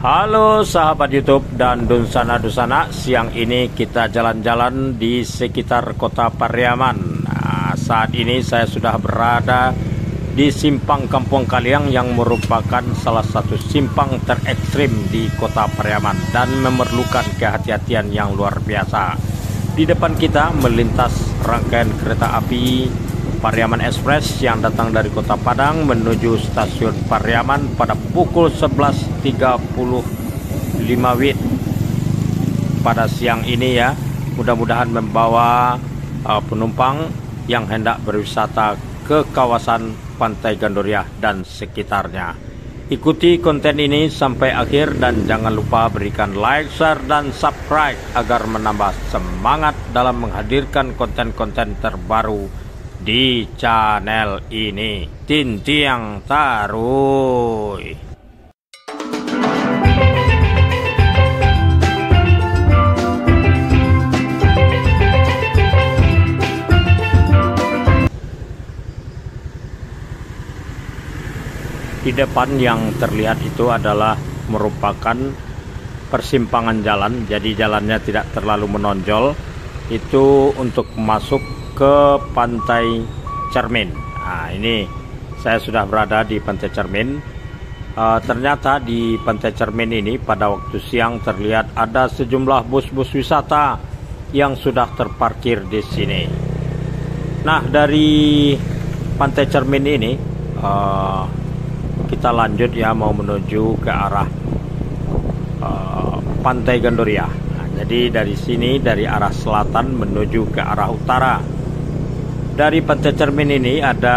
Halo sahabat YouTube dan Dunsana-Dunsana, siang ini kita jalan-jalan di sekitar kota Pariaman. Saat ini saya sudah berada di simpang Kampung Kaliang yang merupakan salah satu simpang terekstrim di kota Pariaman dan memerlukan kehati-hatian yang luar biasa. Di depan kita melintas rangkaian kereta api Pariaman Express yang datang dari kota Padang menuju stasiun Pariaman pada pukul 11.35 WIB pada siang ini ya. Mudah-mudahan membawa penumpang yang hendak berwisata ke kawasan Pantai Gandoria dan sekitarnya. Ikuti konten ini sampai akhir dan jangan lupa berikan like, share, dan subscribe agar menambah semangat dalam menghadirkan konten-konten terbaru di channel ini. Tintiang Taruy. Di depan yang terlihat itu adalah merupakan persimpangan jalan, jadi jalannya tidak terlalu menonjol. Itu untuk masuk ke Pantai Cermin. Nah, ini saya sudah berada di Pantai Cermin. Ternyata di Pantai Cermin ini pada waktu siang terlihat ada sejumlah bus-bus wisata yang sudah terparkir di sini. Nah, dari Pantai Cermin ini kita lanjut ya, mau menuju ke arah Pantai Gandoria. Nah, jadi dari sini dari arah selatan menuju ke arah utara. Dari Pantai Cermin ini ada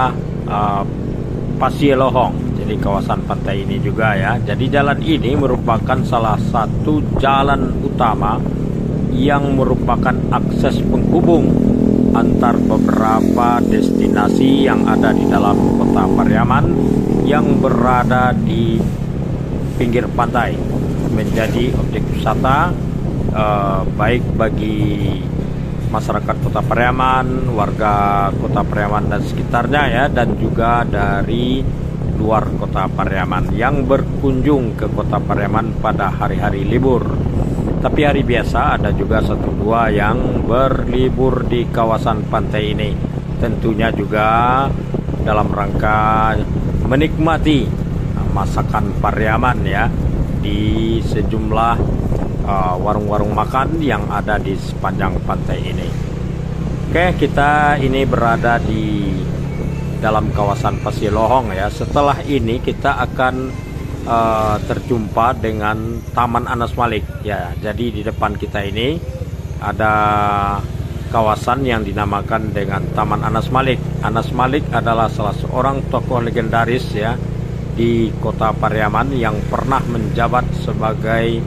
Pasielohong, jadi kawasan pantai ini juga ya. Jadi jalan ini merupakan salah satu jalan utama yang merupakan akses penghubung antar beberapa destinasi yang ada di dalam kota Pariaman yang berada di pinggir pantai, menjadi objek wisata baik bagi masyarakat kota Pariaman, warga kota Pariaman dan sekitarnya ya, dan juga dari luar kota Pariaman yang berkunjung ke kota Pariaman pada hari-hari libur. Tapi hari biasa ada juga 1-2 yang berlibur di kawasan pantai ini, tentunya juga dalam rangka menikmati masakan Pariaman ya di sejumlah warung-warung makan yang ada di sepanjang pantai ini. Oke, kita ini berada di dalam kawasan Pasielohong ya. Setelah ini kita akan terjumpa dengan Taman Anas Malik ya. Jadi di depan kita ini ada kawasan yang dinamakan dengan Taman Anas Malik. Anas Malik adalah salah seorang tokoh legendaris ya di kota Pariaman yang pernah menjabat sebagai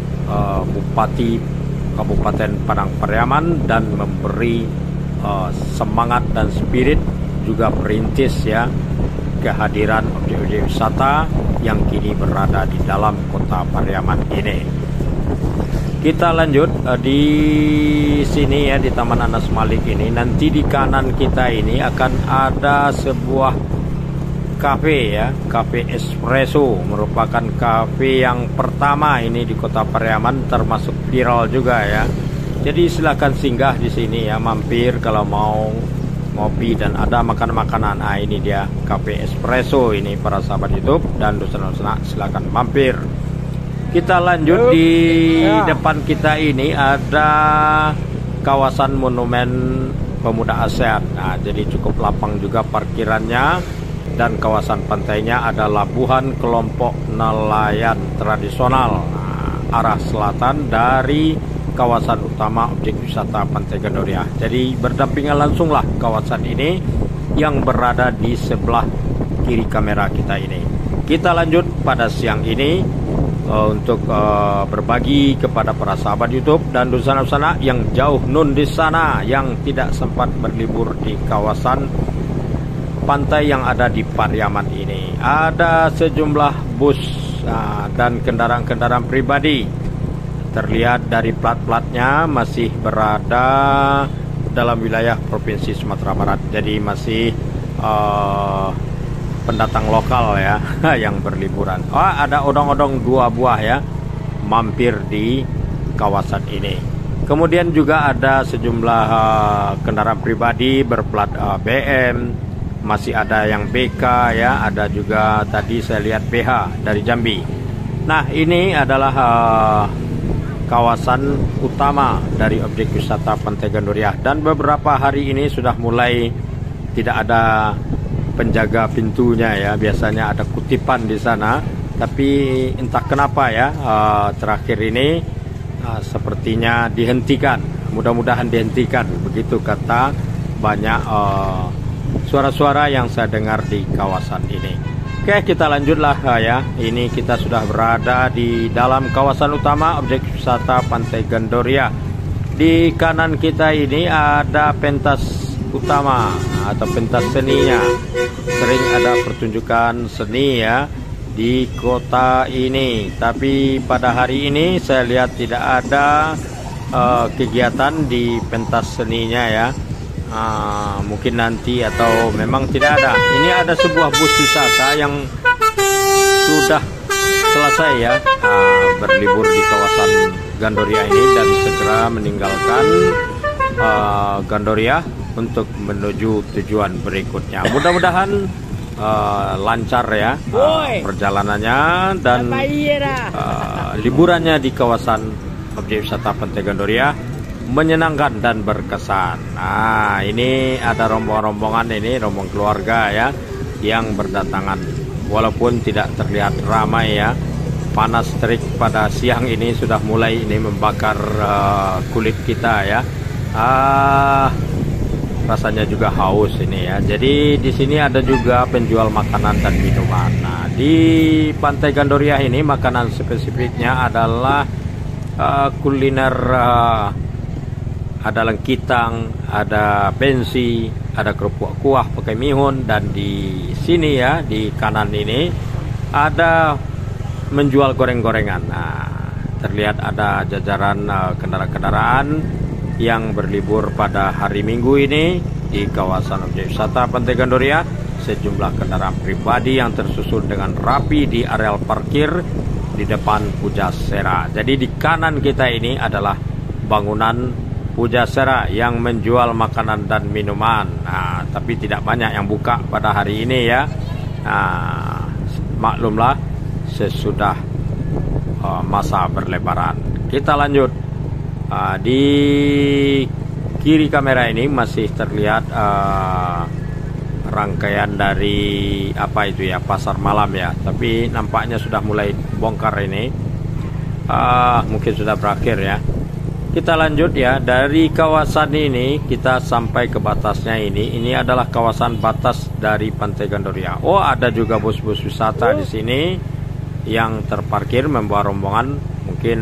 Bupati Kabupaten Padang Pariaman dan memberi semangat dan spirit, juga perintis ya kehadiran objek-objek wisata yang kini berada di dalam kota Pariaman ini. Kita lanjut di sini ya, di Taman Anas Malik ini. Nanti di kanan kita ini akan ada sebuah kafe ya, Cafe Espresso, merupakan kafe yang pertama ini di kota Pariaman, termasuk viral juga ya. Jadi silakan singgah di sini ya, mampir kalau mau ngopi dan ada makan-makanan. Ah, ini dia Cafe Espresso ini para sahabat YouTube dan Dunsana-Dunsana, silakan mampir. Kita lanjut di depan kita ini ada kawasan Monumen Pemuda ASEAN. Nah, jadi cukup lapang juga parkirannya. Dan kawasan pantainya ada Labuhan Kelompok Nelayan Tradisional, arah selatan dari kawasan utama objek wisata Pantai Gandoria. Jadi berdampingan langsunglah kawasan ini yang berada di sebelah kiri kamera kita ini. Kita lanjut pada siang ini untuk berbagi kepada para sahabat YouTube dan Dunsana-Dunsana yang jauh nun di sana, yang tidak sempat berlibur di kawasan pantai yang ada di Pariaman ini. Ada sejumlah bus dan kendaraan-kendaraan pribadi. Terlihat dari plat-platnya masih berada dalam wilayah Provinsi Sumatera Barat. Jadi masih pendatang lokal ya yang berliburan. Ada odong-odong 2 buah ya mampir di kawasan ini. Kemudian juga ada sejumlah kendaraan pribadi berplat BM, masih ada yang BK ya, ada juga tadi saya lihat PH dari Jambi. Nah, ini adalah kawasan utama dari objek wisata Pantai Gandoria, dan beberapa hari ini sudah mulai tidak ada penjaga pintunya ya. Biasanya ada kutipan di sana, tapi entah kenapa ya terakhir ini sepertinya dihentikan. Mudah-mudahan dihentikan, begitu kata banyak suara-suara yang saya dengar di kawasan ini. Oke, kita lanjutlah ya. Ini kita sudah berada di dalam kawasan utama objek wisata Pantai Gandoria. Di kanan kita ini ada pentas utama atau pentas seninya. Sering ada pertunjukan seni ya di kota ini, tapi pada hari ini saya lihat tidak ada kegiatan di pentas seninya ya. Mungkin nanti atau memang tidak ada. Ini ada sebuah bus wisata yang sudah selesai ya berlibur di kawasan Gandoria ini dan segera meninggalkan Gandoria untuk menuju tujuan berikutnya. Mudah-mudahan lancar ya perjalanannya dan liburannya di kawasan objek wisata Pantai Gandoria menyenangkan dan berkesan. Nah, ini ada rombongan-rombongan, ini rombongan keluarga ya yang berdatangan, walaupun tidak terlihat ramai ya. Panas terik pada siang ini sudah mulai ini membakar kulit kita ya. Rasanya juga haus ini ya. Jadi di sini ada juga penjual makanan dan minuman. Nah, di Pantai Gandoria ini makanan spesifiknya adalah kuliner, ada lengkitang, ada pensi, ada kerupuk kuah pakai mihun, dan di sini ya di kanan ini ada menjual goreng-gorengan. Nah, terlihat ada jajaran kendaraan-kendaraan yang berlibur pada hari Minggu ini di kawasan objek wisata Pantai Gandoria. Sejumlah kendaraan pribadi yang tersusun dengan rapi di areal parkir di depan Pujasera. Jadi di kanan kita ini adalah bangunan Pujasera yang menjual makanan dan minuman. Nah, tapi tidak banyak yang buka pada hari ini ya. Nah, maklumlah sesudah masa berlebaran. Kita lanjut. Di kiri kamera ini masih terlihat rangkaian dari apa itu ya, pasar malam ya, tapi nampaknya sudah mulai bongkar ini. Mungkin sudah berakhir ya. Kita lanjut ya, dari kawasan ini kita sampai ke batasnya ini. Ini adalah kawasan batas dari Pantai Gandoria. Oh, ada juga bus-bus wisata di sini yang terparkir membawa rombongan, mungkin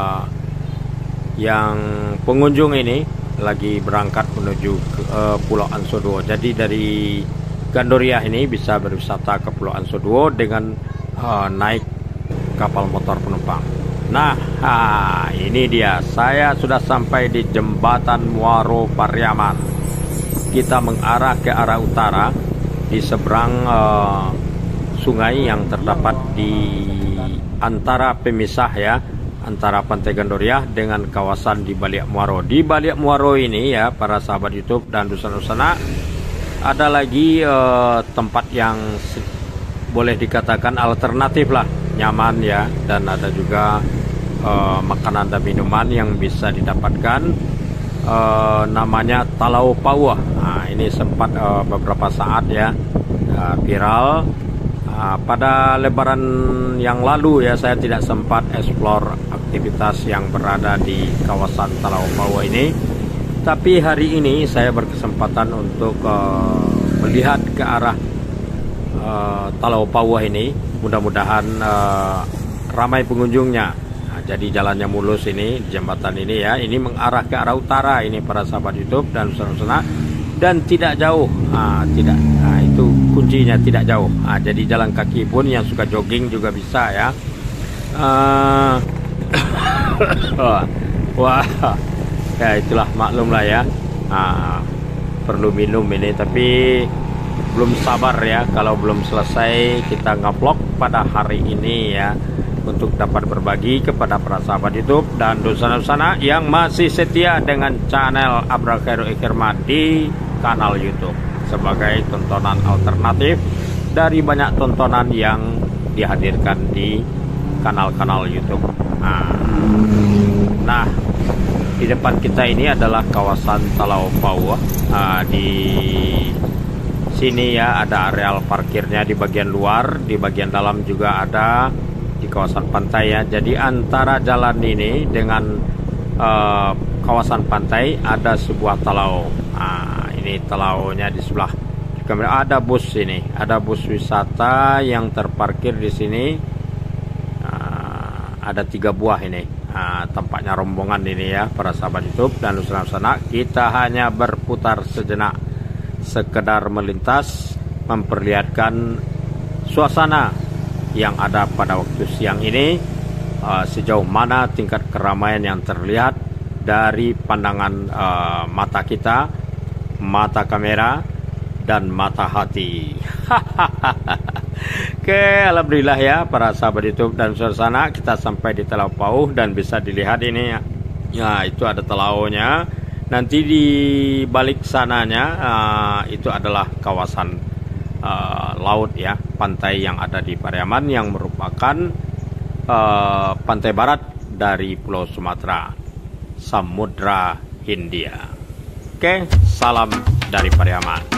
yang pengunjung ini lagi berangkat menuju ke Pulau Ansoduo. Jadi dari Gandoria ini bisa berwisata ke Pulau Ansoduo dengan naik kapal motor penumpang. Nah, ini dia. Saya sudah sampai di Jembatan Muaro Pariaman. Kita mengarah ke arah utara di seberang sungai yang terdapat di antara pemisah ya, antara Pantai Gandoria dengan kawasan di Baliak Muaro. Di Baliak Muaro ini ya, para sahabat YouTube dan Dusana-Dusana, ada lagi tempat yang boleh dikatakan alternatif lah, nyaman ya, dan ada juga makanan dan minuman yang bisa didapatkan. Namanya Talau Pauah. Nah, ini sempat beberapa saat ya viral. Pada lebaran yang lalu ya, saya tidak sempat explore aktivitas yang berada di kawasan Talau Pauah ini. Tapi hari ini saya berkesempatan untuk melihat ke arah Talau Pauah ini. Mudah-mudahan ramai pengunjungnya. Nah, jadi jalannya mulus ini, jembatan ini ya. Ini mengarah ke arah utara ini, para sahabat YouTube dan Dusana-Dusana. Dan tidak jauh, itu kuncinya, tidak jauh. Jadi jalan kaki pun yang suka jogging juga bisa ya. Wah, ya itulah, maklum lah ya. Perlu minum ini, tapi belum sabar ya kalau belum selesai kita ngevlog pada hari ini ya, untuk dapat berbagi kepada para sahabat YouTube dan dosana-dosana yang masih setia dengan channel Abrar Khairul Ikirma di kanal YouTube sebagai tontonan alternatif dari banyak tontonan yang dihadirkan di kanal-kanal YouTube. Nah, di depan kita ini adalah kawasan Talaupau. Di sini ya ada areal parkirnya di bagian luar, di bagian dalam juga ada di kawasan pantai ya. Jadi antara jalan ini dengan kawasan pantai ada sebuah talau. Ini talaunya di sebelah. Kemudian ada bus ini, ada bus wisata yang terparkir di sini. Ada 3 buah ini. Tampaknya rombongan ini ya para sahabat YouTube dan sana. Kita hanya berputar sejenak, sekedar melintas memperlihatkan suasana yang ada pada waktu siang ini, sejauh mana tingkat keramaian yang terlihat dari pandangan mata kita, mata kamera, dan mata hati. Oke, alhamdulillah ya para sahabat YouTube dan suasana, kita sampai di Talaupau dan bisa dilihat ini ya. Ya, itu ada telaunya. Nanti di balik sananya itu adalah kawasan laut ya, pantai yang ada di Pariaman yang merupakan pantai barat dari Pulau Sumatera, Samudra Hindia. Oke, salam dari Pariaman.